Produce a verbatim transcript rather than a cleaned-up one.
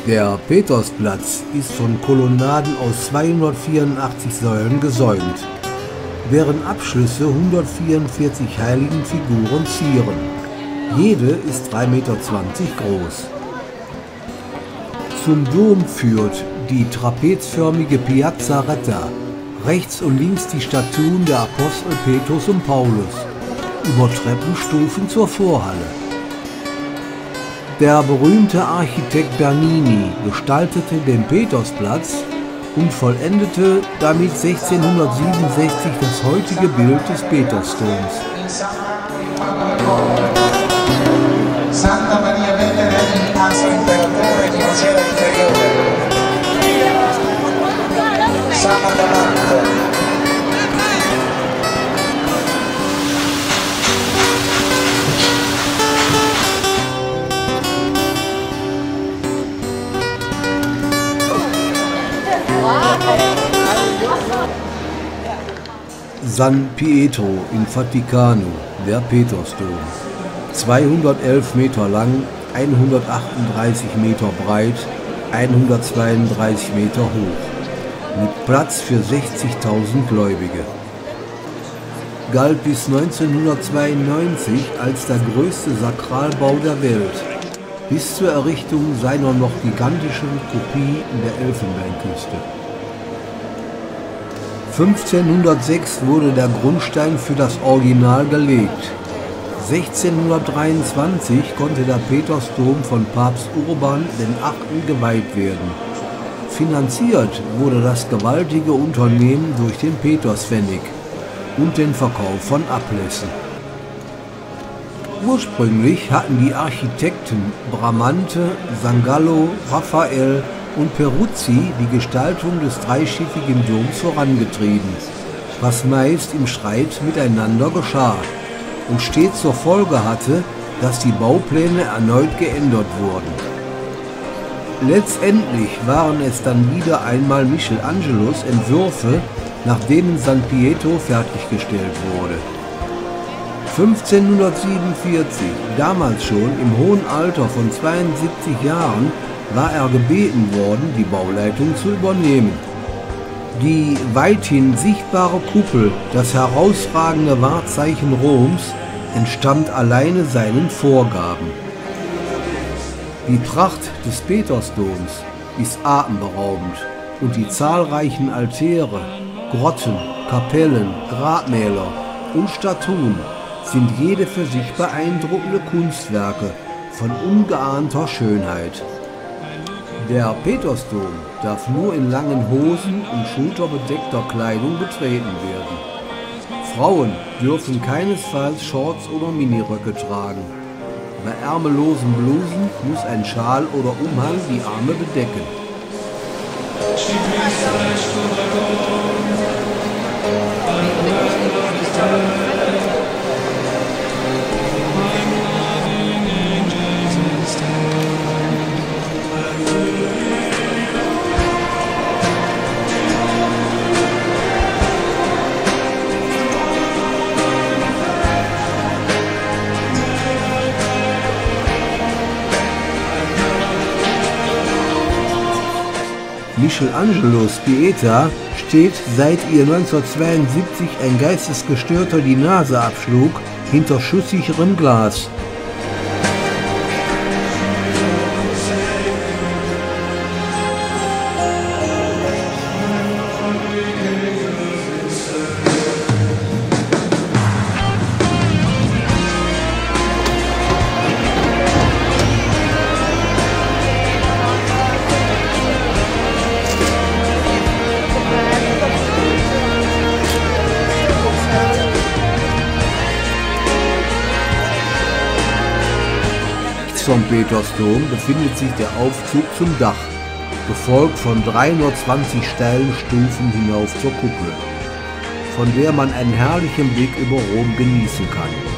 Der Petersplatz ist von Kolonnaden aus zweihundertvierundachtzig Säulen gesäumt, deren Abschlüsse hundertvierundvierzig Heiligenfiguren zieren. Jede ist drei Meter zwanzig groß. Zum Dom führt die trapezförmige Piazza Retta, rechts und links die Statuen der Apostel Petrus und Paulus, über Treppenstufen zur Vorhalle. Der berühmte Architekt Bernini gestaltete den Petersplatz und vollendete damit sechzehnhundertsiebenundsechzig das heutige Bild des Petersdoms. Santa Maria Vergine di Nastro Imperatore di Nocera Inferiore. Santa Marta. San Pietro in Vaticano, der Petersdom. zweihundertelf Meter lang, hundertachtunddreißig Meter breit, hundertzweiunddreißig Meter hoch, mit Platz für sechzigtausend Gläubige. Galt bis neunzehnhundertzweiundneunzig als der größte Sakralbau der Welt, bis zur Errichtung seiner noch gigantischen Kopie in der Elfenbeinküste. fünfzehnhundertsechs wurde der Grundstein für das Original gelegt. sechzehnhundertdreiundzwanzig konnte der Petersdom von Papst Urban der achte geweiht werden. Finanziert wurde das gewaltige Unternehmen durch den Peterspfennig und den Verkauf von Ablässen. Ursprünglich hatten die Architekten Bramante, Sangallo, Raphael und Peruzzi die Gestaltung des dreischiffigen Doms vorangetrieben, was meist im Streit miteinander geschah und stets zur Folge hatte, dass die Baupläne erneut geändert wurden. Letztendlich waren es dann wieder einmal Michelangelos Entwürfe, nach denen San Pietro fertiggestellt wurde. fünfzehnhundertsiebenundvierzig, damals schon im hohen Alter von zweiundsiebzig Jahren, war er gebeten worden, die Bauleitung zu übernehmen. Die weithin sichtbare Kuppel, das herausragende Wahrzeichen Roms, entstammt alleine seinen Vorgaben. Die Pracht des Petersdoms ist atemberaubend und die zahlreichen Altäre, Grotten, Kapellen, Grabmäler und Statuen sind jede für sich beeindruckende Kunstwerke von ungeahnter Schönheit. Der Petersdom darf nur in langen Hosen und schulterbedeckter Kleidung betreten werden. Frauen dürfen keinesfalls Shorts oder Miniröcke tragen. Bei ärmellosen Blusen muss ein Schal oder Umhang die Arme bedecken. Michelangelos Pieta steht, seit ihr neunzehnhundertzweiundsiebzig ein Geistesgestörter die Nase abschlug, hinter schusssicherem Glas. Vom Petersdom befindet sich der Aufzug zum Dach, gefolgt von dreihundertzwanzig steilen Stufen hinauf zur Kuppel, von der man einen herrlichen Blick über Rom genießen kann.